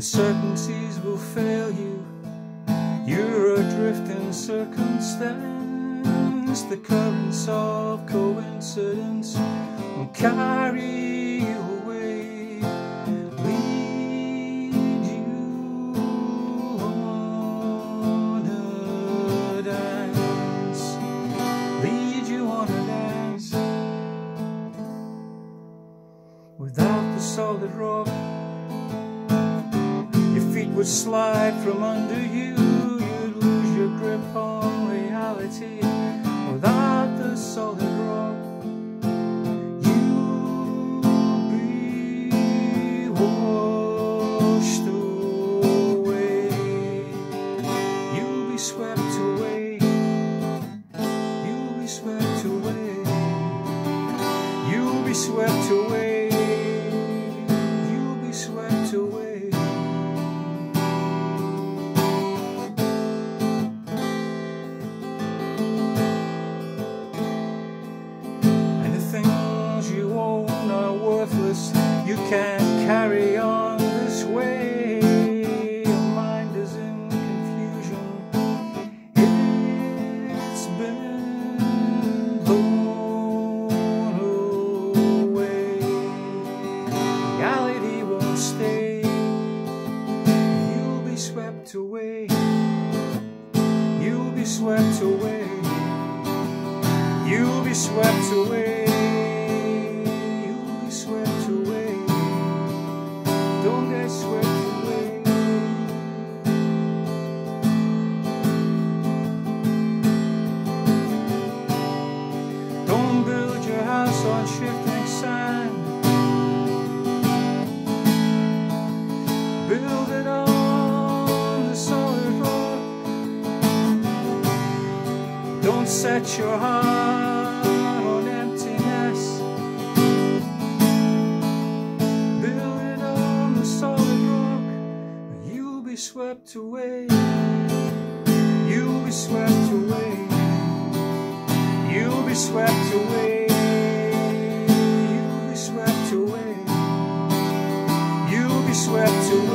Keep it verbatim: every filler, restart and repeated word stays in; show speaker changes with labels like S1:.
S1: certainties will fail you. You're adrift in circumstance. The currents of coincidence will carry you away, lead you on a dance, lead you on a dance. Without the solid rock, your feet would slide from under you. You'd lose your grip on reality. Without the solid rock, you'd be washed away. You'll be swept away. You'll be swept away. You'll be swept away. You'll be swept away. You can't carry on this way. Your mind is in confusion. It's been blown away. Reality won't stay. You'll be swept away. You'll be swept away. You'll be swept away. Don't get swept away. Don't build your house on shifting sand. Build it on the solid rock. Don't set your heart on emptiness. Swept away, you'll be swept away, you'll be swept away, you'll be swept away, you'll be swept away.